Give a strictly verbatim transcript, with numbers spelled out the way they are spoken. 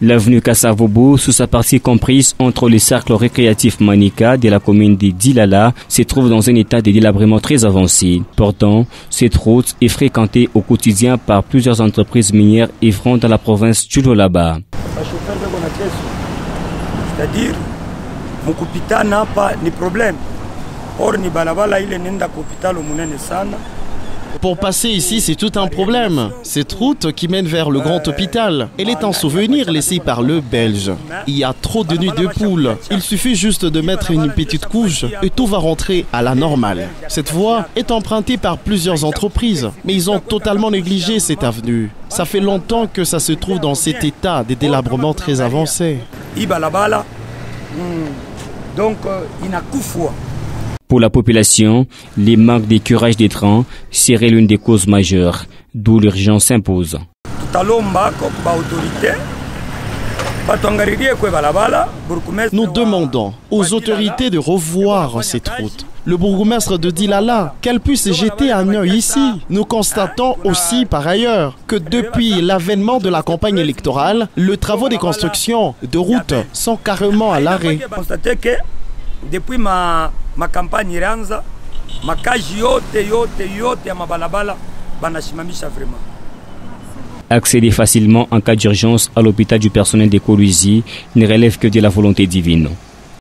L'avenue Kassavobo, sous sa partie comprise entre le cercle récréatif Manika de la commune de Dilala, se trouve dans un état de délabrement très avancé. Pourtant, cette route est fréquentée au quotidien par plusieurs entreprises minières œuvrant dans la province du Lualaba. C'est-à-dire, mon hôpital n'a pas de problème. Or, ni balabala il est n'enda hôpital au munene sana. Pour passer ici, c'est tout un problème. Cette route qui mène vers le grand hôpital, elle est un souvenir laissé par le Belge. Il y a trop de nids de poules. Il suffit juste de mettre une petite couche et tout va rentrer à la normale. Cette voie est empruntée par plusieurs entreprises, mais ils ont totalement négligé cette avenue. Ça fait longtemps que ça se trouve dans cet état de délabrement très avancé. Donc, il n'a qu'une fois. Pour la population, les manques d'écurage des trains seraient l'une des causes majeures, d'où l'urgence s'impose. Nous demandons aux autorités de revoir cette route. Le bourgmestre de Dilala, qu'elle puisse jeter un œil ici. Nous constatons aussi par ailleurs que depuis l'avènement de la campagne électorale, les travaux de construction de routes sont carrément à l'arrêt. Depuis ma, ma campagne iranza, ma kaji yote yote yote ya mabalabala banashimamisha vraiment. Accéder facilement en cas d'urgence à l'hôpital du personnel de Kolwezi ne relève que de la volonté divine.